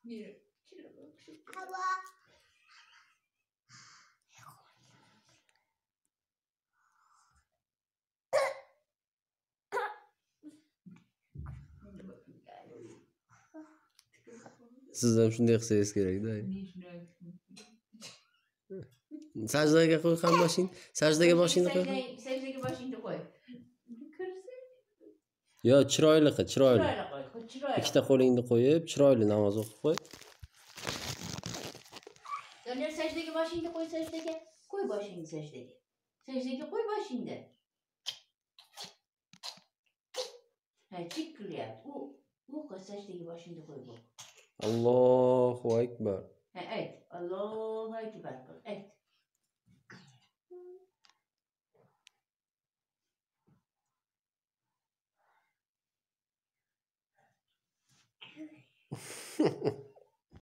Siz ham shunday qilsangiz kerak-da. Sajdaga qo'y ham boshing. Sajdaga boshingni qo'y. Sajdaga boshingni qo'y. Yo, chiroyli qil, chiroyli. Chiroyli. Ikkita qo'lingni qo'yib, chiroyli namoz o'qib qo'y. Doniyor sajdaga boshingni qo'y, sajdaga. Qo'y boshingni sajdaga. Sajdaga qo'y boshingni. Ha, chik qilyapti. U sajdaga boshingni qo'y bu. Allohu akbar. Ha, ayt. Allohu akbar. Ayt.